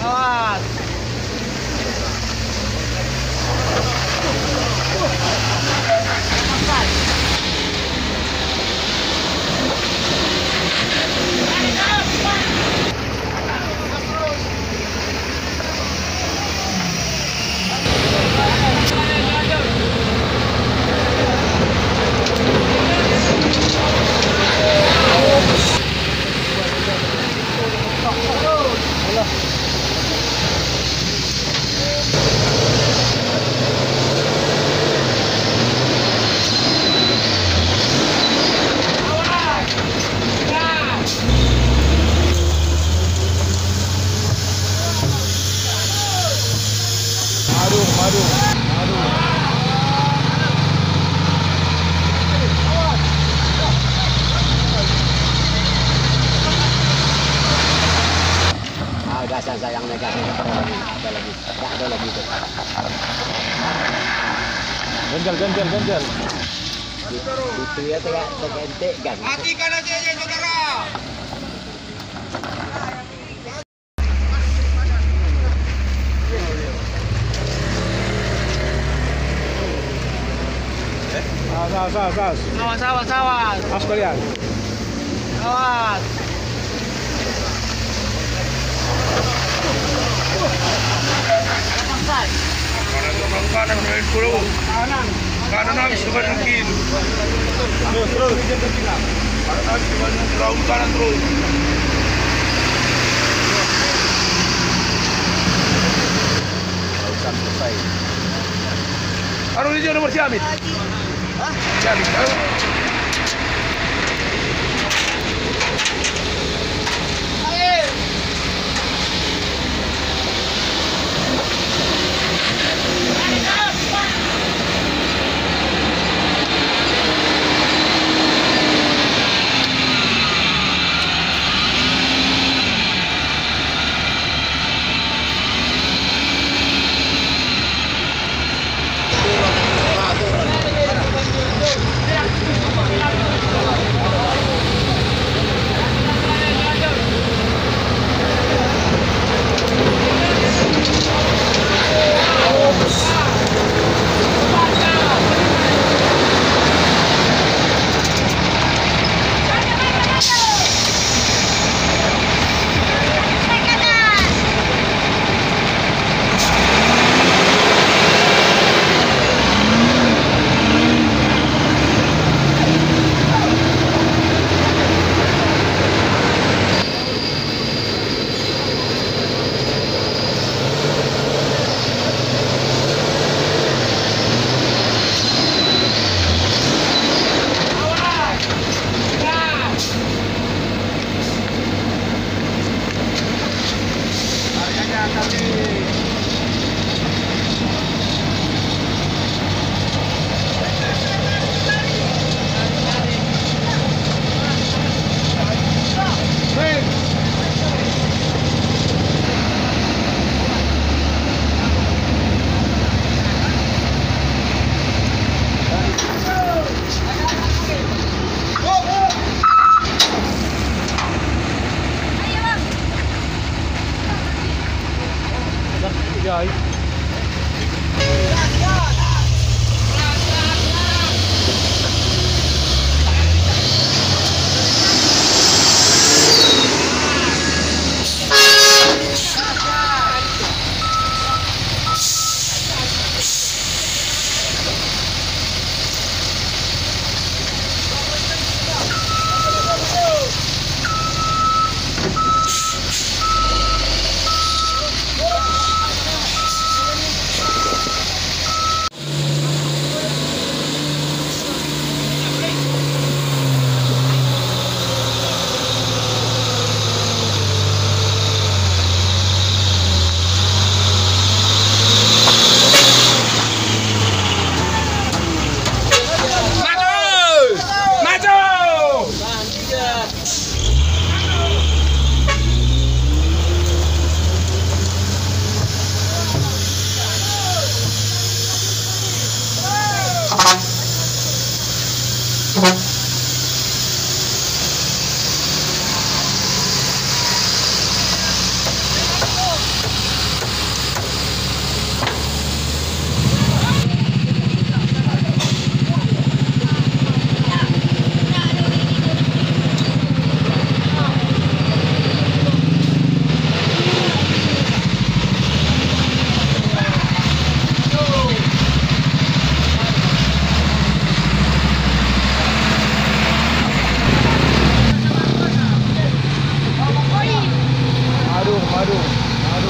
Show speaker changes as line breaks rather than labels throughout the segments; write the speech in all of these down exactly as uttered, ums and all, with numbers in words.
Awas.
Aduh, aduh, aduh.
Ah, gasan sayang negatif ada lagi, ada lagi, tak ada lagi tu.
Ganjal, ganjal, ganjal.
Itu ya tegak tegentik kan.
Matikan aja ya saudara.
Awas, awas, awas.
Awas, awas, awas.
Awas kalian.
Awas.
Kanan kanan main pulau.
Kanan.
Kanan habis depan mungkin.
Terus, terus.
Kanan habis depan terus kanan terus.
Lautan selesai.
Aduh ini nomor si Amit.
Hah?
Si Amit.
Air.
Jai. madu, madu.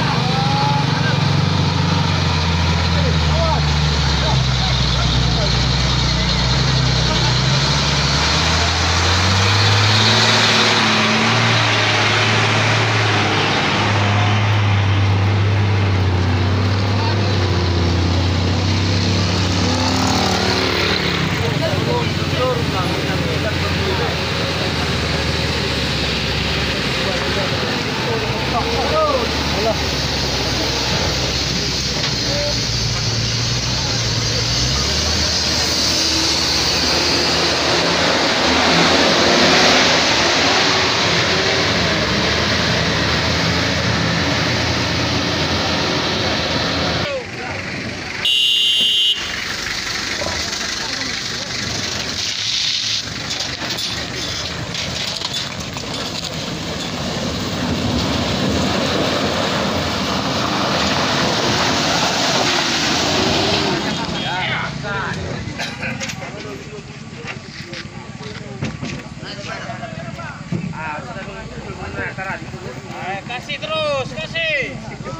Kasih terus, kasih.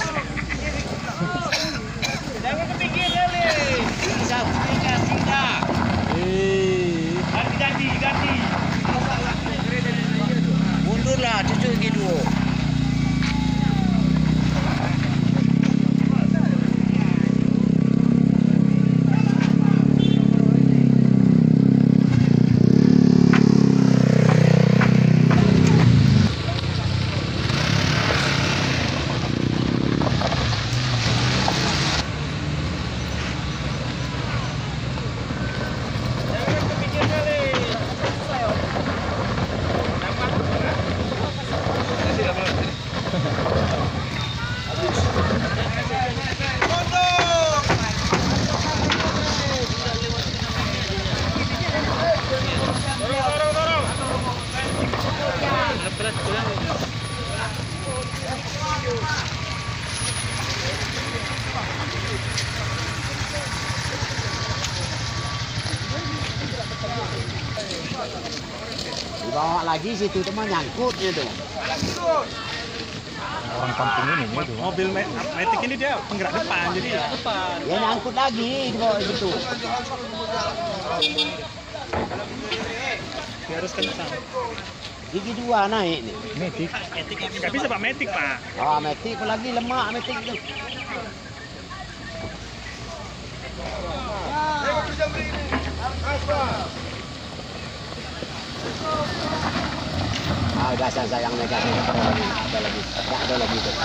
Jangan ke pinggir kali. Tidak, tidak, tidak.
Eh,
Ganti, ganti, ganti.
Mundurlah cucu gitu. Dibawa lagi situ teman nyangkutnya tuh.
orang kampung ini nih tuh.
Mobil Matic ini dia penggerak depan, jadi ya depan.
Ya nyangkut lagi dibawa gitu.
Dia harus kencang.
Gigi dua naik nih.
Matic.
Nggak bisa Pak Matic, Pak.
Oh, metik lagi lemak metik itu. Ah, udah sayang sayang negatif ada lagi, ada lagi, tak ada lagi tuh.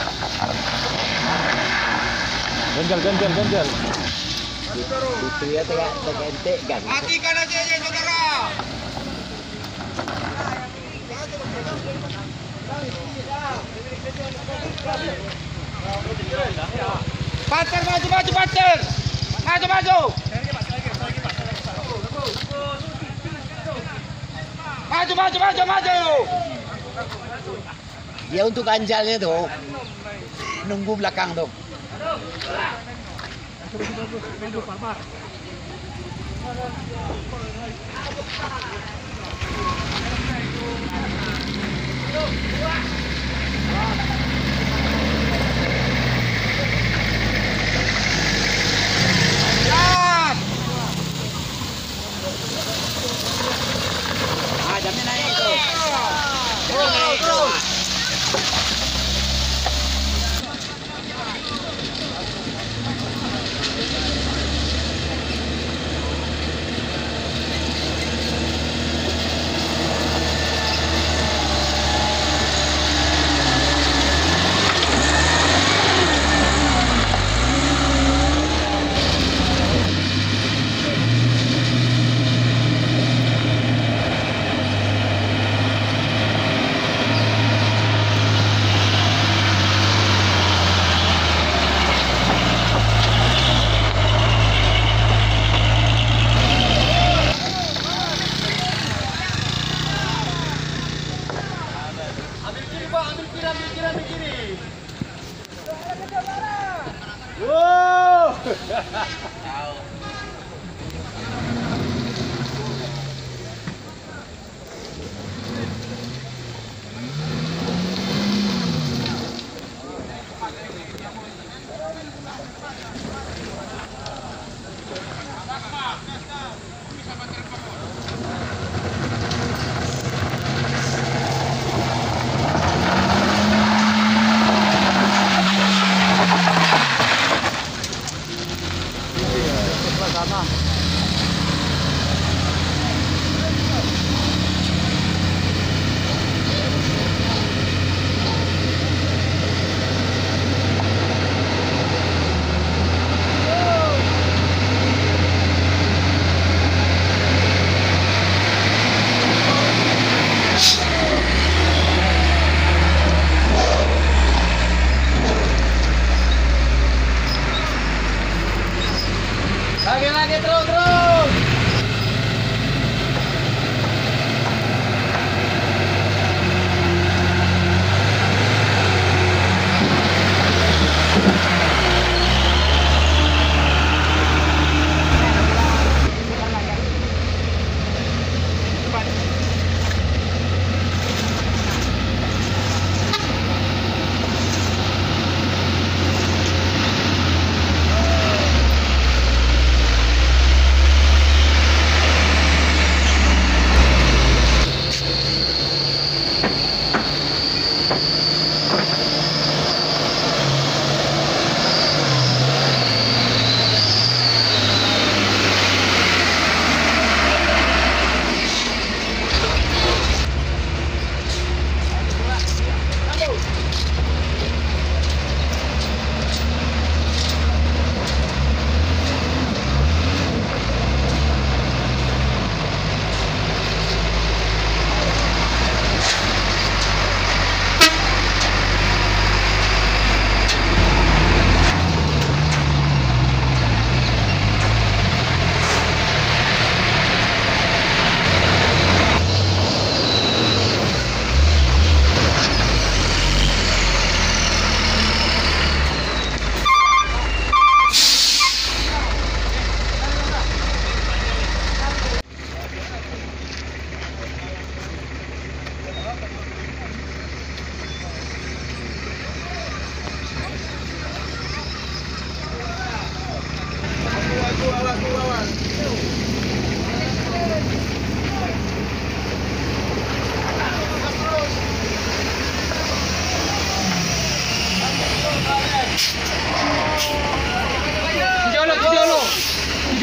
Ganjal, ganjal, ganjal.
Itu ya tegak tegentek kan.
Matikan aja ya saudara. Pacar maju maju pacar. Maju maju. Maju maju maju maju.
Dia untuk ganjalnya tuh nunggu belakang tuh. Ah, jamnya naik tuh. Terus naik terus.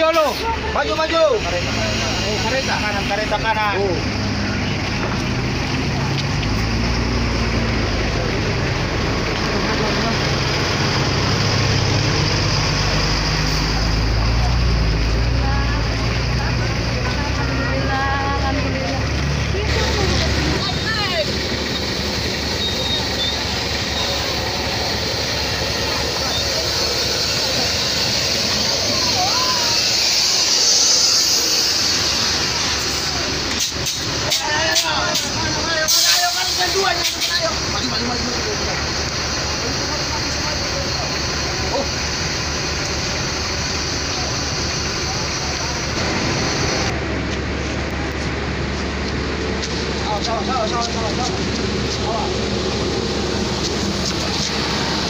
hijau lo. Maju maju.
Oh, kereta kanan, kereta kanan.
Oh. Salah, salah, salah, salah, salah.